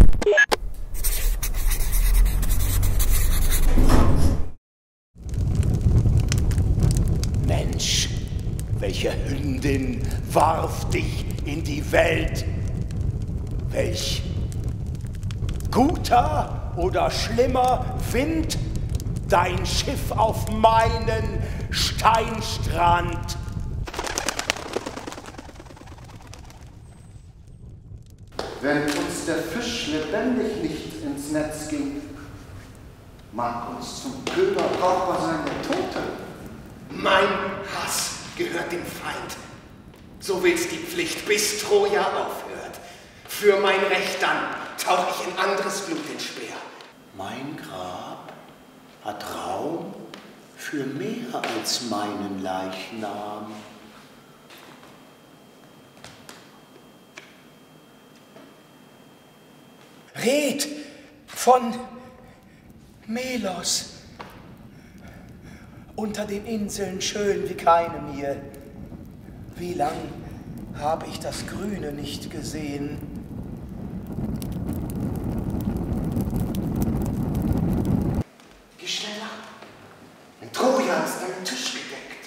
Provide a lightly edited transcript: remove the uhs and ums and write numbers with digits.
Mensch, welche Hündin warf dich in die Welt? Welch guter oder schlimmer Wind dein Schiff auf meinen Steinstrand? Wenn uns der Fisch lebendig nicht ins Netz ging, mag uns zum Köder brauchbar sein der Tote. Mein Hass gehört dem Feind. So will's die Pflicht, bis Troja aufhört. Für mein Recht dann tauch ich in anderes Blut den Speer. Mein Grab hat Raum für mehr als meinen Leichnam. Red von Melos. Unter den Inseln schön wie keine mir. Wie lang habe ich das Grüne nicht gesehen? Geh schneller. In Troja ist dein Tisch gedeckt.